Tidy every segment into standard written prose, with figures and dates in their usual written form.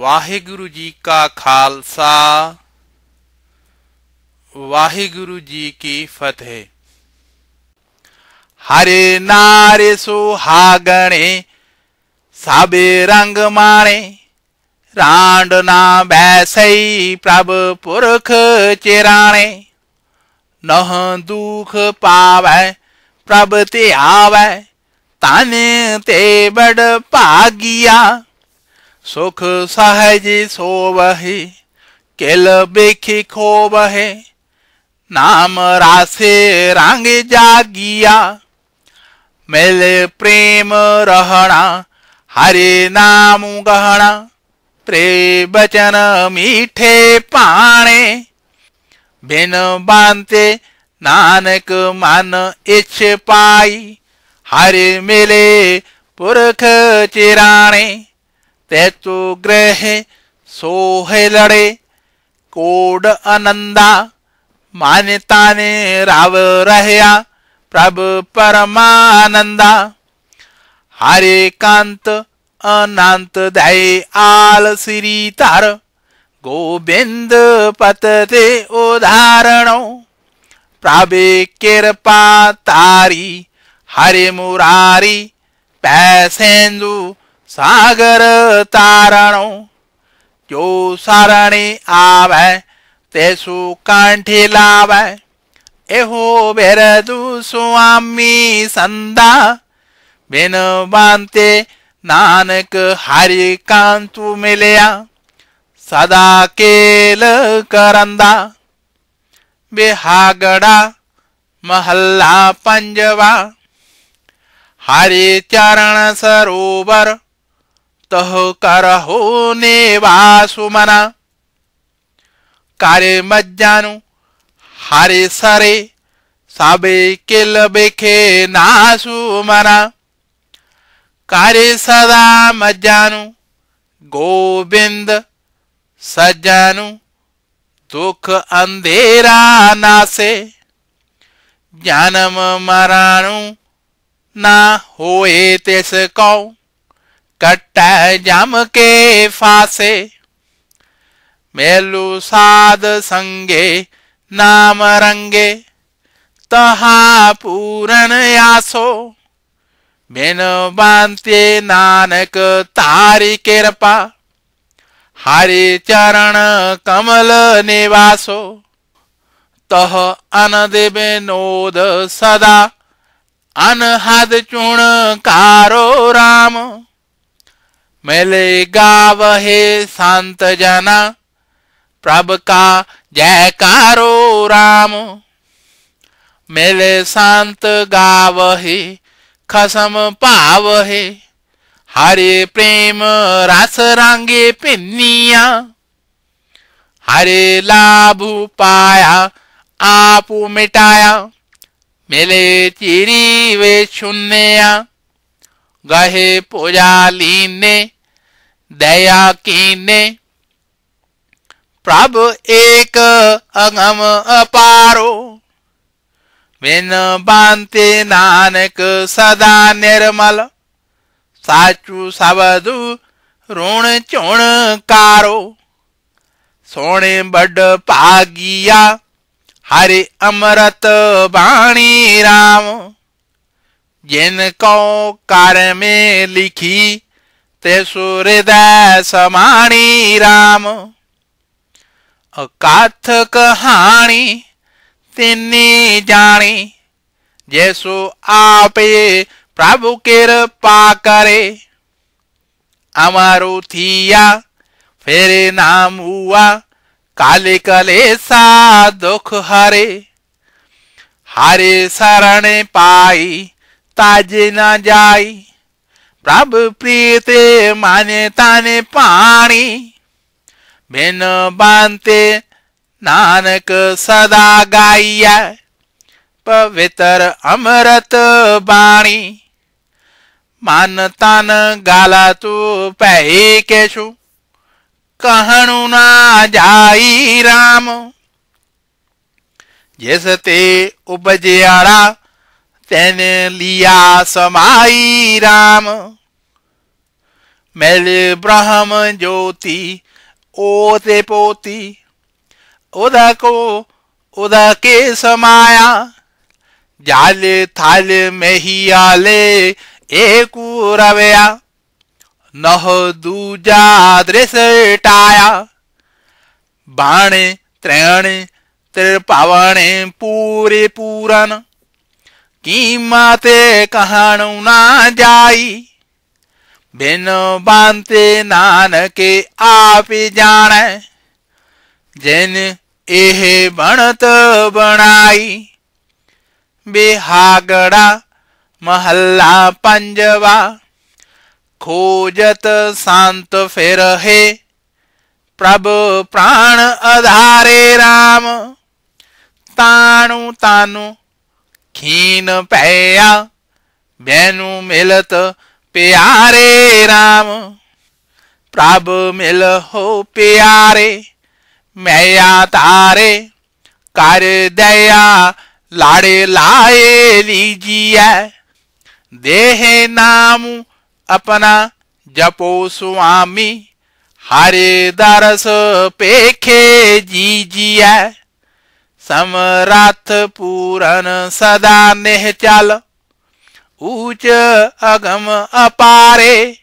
वाहिगुरु जी का खालसा वाहिगुरु जी की फतेह। हरे नारे सुहागणे साबे रंग माणे रांड ना बैसई प्रभ पुरख चिराणे नह दुख पावै प्रभ ते आवै ताने ते बड़ भागिया सुख सहज सोवहे केल बेखी खोवहे नाम रासे रंग जागिया मेले प्रेम रहना हरे नाम गहना प्रे बचन मीठे पाणे बिन बांते नानक मन इच्छ पाई हरे मिले पुरख चिराणे तैतु ग्रह सोहे लड़े कोड आनंदा मान्यता ने राव रहया प्रभु परमानंदा हरे कांत अनंत दय आल श्री तार गोविंद पतते उदाहरणो प्रभु कृपा तारी हरे मुरारी पैसेंदु सागर तारणो जो सारणे आवे तेसु कांठे लावे एहो बेरदु स्वामी संदा बिन बांते नानक हरि कांतु मिलया सदा केल करंदा। बिहागड़ा महल्ला पंजवा हरि चरण सरोवर तह करहो नेवासु मना कार्य मज्जानु हरे सरे साबे किल बेखे नासु मना कार्य सदा मज्जानु गोविंद सज्जानु दुख अंधेरा नासे ज्ञानम मराणु ना होए तिस कौ कट्टा जम के फासे मेलु साध संगे नाम रंगे तहा पूरन यासो बिन बांते नानक तारी कृपा हरि चरण कमल निवासो तह अनद विनोद सदा अनहद चुण कारो राम मेले गावहे संत जना प्रभ का जयकारो राम मेले संत गावहे खसम पावहे हरे प्रेम रस रंगे पिन्निया हरे लाभ पाया आपू मिटाया मिले चिरी वे शून्या गहे पूजा लीने दया कीने प्रभु एक अगम अपारो बिन बांते नानक सदा निर्मल साचु सबदु ऋण चुण कारो सोने बड़ पागिया हरे अमृत बाणी राम जिनको कार्य में लिखी ते हृदय समाणी राम अकाथ कहानी तिन्नी जानी जैसो आपे प्रभु कृपा करे अमरु थिया फिर नाम हुआ काले कलेसा दुख हरे हरे शरण पाई ताजे न जाई प्रभु प्रीते माने ताने पानी बिन बांते नानक सदा गाइया पवित्र अमृत बाणी मान तन गाला तू पहे केशु कहणु ना जाई राम जिस ते उपजियारा तेने लिया समाई राम ਮਿਲ ਬ੍ਰਹਮ ਜੋਤੀ ਉਹ ਤੇ ਪੋਤੀ। ਉਹਦਾ ਕੇ ਸਮਾਇਆ ਜਲ ਥਲ ਮਹੀਆਲੇ ਏਕੂ ਰਵਿਆ। ਨਹ ਦੂਜਾ ਦ੍ਰਿਸ਼ ਟਾਇਆ ਬਾਣੇ ਤ੍ਰੈਣ ਤ੍ਰਿਭਵਨ ਪੂਰੇ ਪੂਰਨ। ਕੀਮਾ ਤੇ ਕਹਾਣੂ ਨਾ ਜਾਈ ਬਿਨ ਬਾਂਤੇ ਨਾਨਕ ਆਪ ਜਾਣੈ। ਜਿਨ ਇਹ ਬਣਤ ਬਣਾਈ ਬਿਹਾਗੜਾ ਮਹੱਲਾ ਪੰਜਵਾ। ਖੋਜਤ ਸੰਤ ਫਿਰਹਿ ਪ੍ਰਭ ਪ੍ਰਾਣ ਆਧਾਰੇ ਰਾਮ। ਤਾਣੂ ਤਾਨੂੰ ਖੀਨ ਪਇਆ ਬੈਨੂ ਮਿਲਤ ਪਿਆਰੇ ਰਾਮ। ਪ੍ਰਭ ਮਿਲ ਹੋ ਪਿਆਰੇ ਮੈया ਤਾਰੇ। ਕਰ ਦਇਆ ਲਾੜੇ ਲਾਏ ਲੀਜੀਐ। ਦੇਹ ਨਾਮ ਆਪਣਾ ਜਪੋ ਸੁਆਮੀ। ਹਰਿ ਦਰਸ ਪੇਖੇ ਜੀਜੀਐ। ਸਮਰੱਥ ਪੂਰਨ ਸਦਾ ਨਿਹਚਲ। ਊਚ ਅਗਮ ਅਪਾਰੇ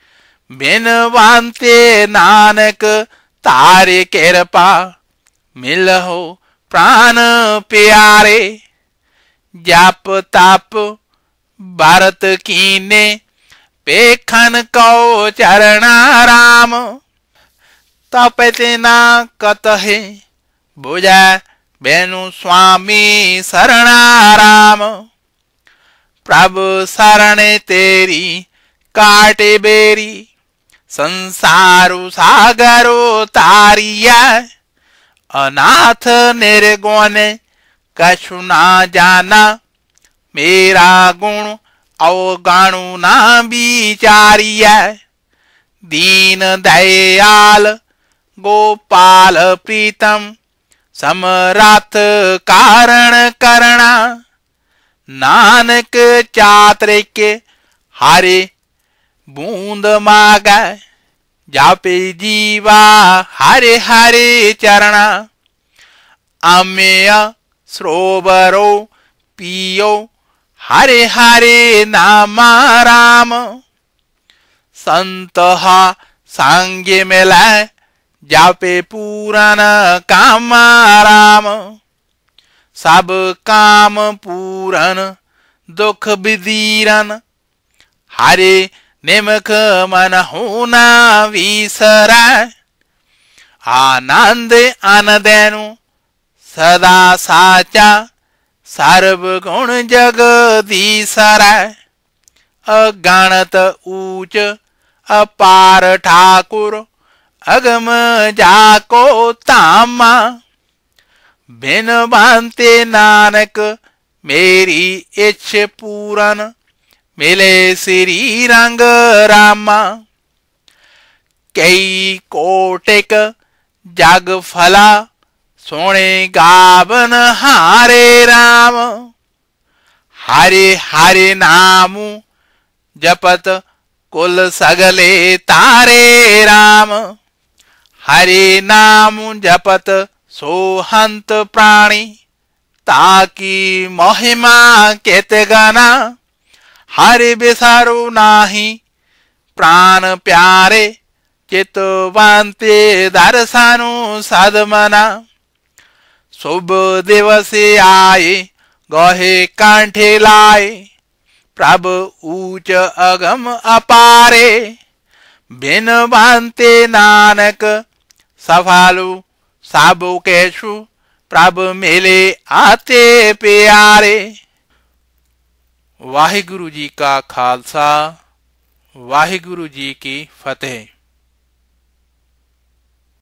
ਬਿਨਵੰਤੇ ਨਾਨਕ ਤਾਰੇ ਕਿਰਪਾ। ਮਿਲਹੁ ਪ੍ਰਾਨ ਪਿਆਰੇ। ਜਪ ਤਪ ਭਰਤ ਕੀਨੇ ਪੇਖਨ ਕਉ ਚਰਣਾ ਰਾਮ। ਤਪਿ ਨਾ ਕਤਹਿ ਬੁਝੈ ਬੈਨੂ ਸੁਆਮੀ ਸਰਣਾ ਰਾਮ। ਪ੍ਰਭ ਸਰਣ ਤੇਰੀ ਕਾਟੇ ਬੇਰੀ। ਸੰਸਾਰੂ ਸਾਗਰੋ ਤਾਰੀਐ। ਅਨਾਥ ਨਿਰਗੁਣ ਕਛੁ ਨਾ ਜਾਨਾ। ਮੇਰਾ ਗੁਣ ਅਵਗਾਣੂ ਨਾ ਵਿਚਾਰੀਐ। ਦੀਨ ਦਇਆਲ ਗੋਪਾਲ ਪ੍ਰੀਤਮ। ਸਮਰੱਥ ਕਾਰਣ ਕਰਣਾ। ਨਾਨਕ ਚਾਤ੍ਰਿਕ ਹਰਿ ਬੂੰਦ ਮਾਗੈ। ਜਾਪੇ ਜੀਵਾ ਹਰਿ ਹਰਿ ਚਰਣਾ। ਆਮਿਆ ਸਰੋਵਰੋ ਪੀਓ ਹਰਿ ਹਰਿ ਨਾਮਾ ਰਾਮ। ਸੰਤਹਾ ਸੰਗ ਮਿਲੈ ਜਾਪੇ ਪੂਰਨ ਕਾਮ ਰਾਮ। ਸਭ ਕਾਮ ਪੂਰਨ ਦੁਖ ਬਿਦੀਰਨ। ਹਰਿ ਨਿਮਖ ਮਨ ਹੋਣਾ ਵਿਸਰੈ। ਆਨੰਦ ਆਨੰਦੈਨੁ ਸਦਾ ਸਾਚਾ। ਸਰਬ ਗੁਣ ਜਗਦੀਸਰੈ। ਅਗਣਤ ਊਚ ਅਪਾਰ ਠਾਕੁਰ। ਅਗਮ ਜਾਕੋ ਧਾਮਾ। ਬਿਨਵੰਤੇ ਨਾਨਕ ਮੇਰੀ ਇੱਛ ਪੂਰਨ। ਮਿਲੇ ਸ੍ਰੀ ਰੰਗ ਰਾਮਾ। ਕਈ ਕੋਟਿਕ ਜਗ ਫਲਾ ਸੋਹਣੇ ਗਾਵਨ ਹਾਰੇ ਰਾਮ। ਹਰਿ ਹਰਿ ਨਾਮੁ ਜਪਤ ਕੁਲ ਸਗਲੇ ਤਾਰੇ ਰਾਮ। ਹਰਿ ਨਾਮੁ ਜਪਤ ਸੋ ਹੰਤ ਪ੍ਰਾਣੀ। ਤਾਕੀ ਮਹਿਮਾ ਕਿਤ ਗਨਾ। ਹਰਿ ਬਿਸਾਰੋ ਨਾਹੀ ਪ੍ਰਾਨ ਪਿਆਰੇ। ਚਿਤਵੰਤੇ ਦਰਸਨੁ ਸਦਮਨਾ। शुभ दिवस आए गहे कांठे लाए। प्रभु ऊच अगम अपारे। बिनवंते नानक सफालु साबु केशु। प्रभु मिले आते प्यारे। वाहिगुरु जी का खालसा वाहिगुरु जी की फतेह।